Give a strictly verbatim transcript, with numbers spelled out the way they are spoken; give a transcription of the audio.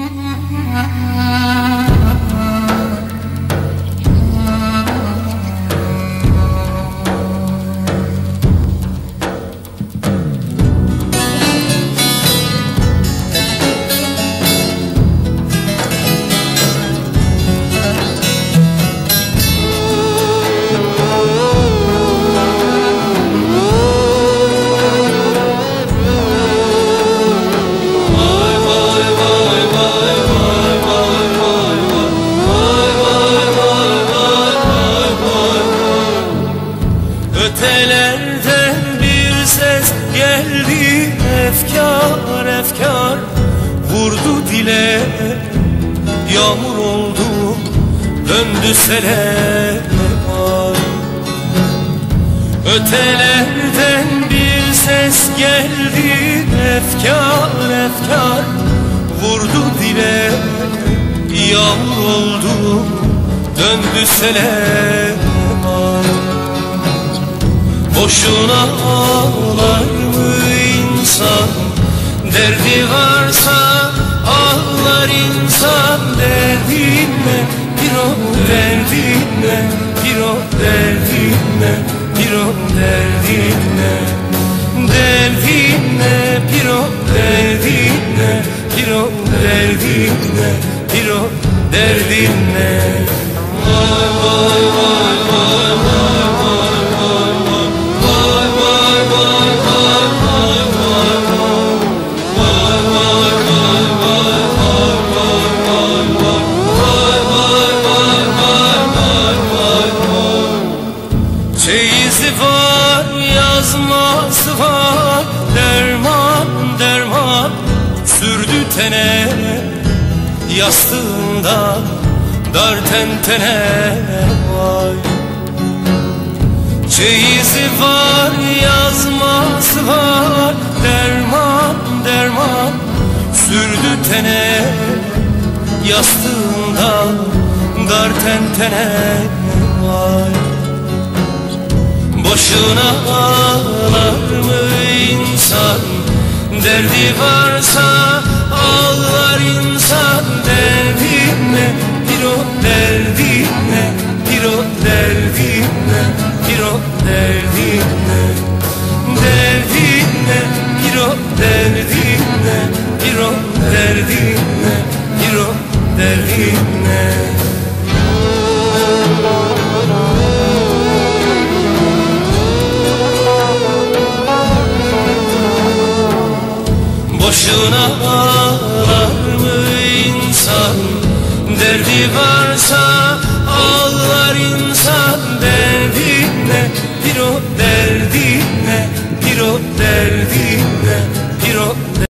Ötelerden bir ses geldi, efkar efkar vurdu dile. Yağmur oldu, döndü sele. Ötelerden bir ses geldi, efkar efkar vurdu dile. Yağmur oldu, döndü sele. Boşuna ağlar mı insan? Derdi varsa ağlar insan. Derdinle bir o derdinle, bir o derdinle, bir o derdinle. Derdinle bir o derdinle, bir o derdinle, bir o derdinle. Vay vay vay vay vay vay vay vay. Çeyizi var, yazması var, derman derman sürdü tene. Yastığında dar tentene vay. Çeyizi var, yazması var, derman derman sürdü tene. Yastığında dar tentene vay. Boşuna ağlar mı insan? Derdi varsa ağlar insan. Derdinle bir o derdinle, bir o derdinle, bir o derdinle. Derdinle bir o derdinle, bir o derdinle, bir o derdinle. Boşuna ağlar mı insan? Derdi varsa ağlar insan. Derdinle bir o derdinle, bir o derdinle,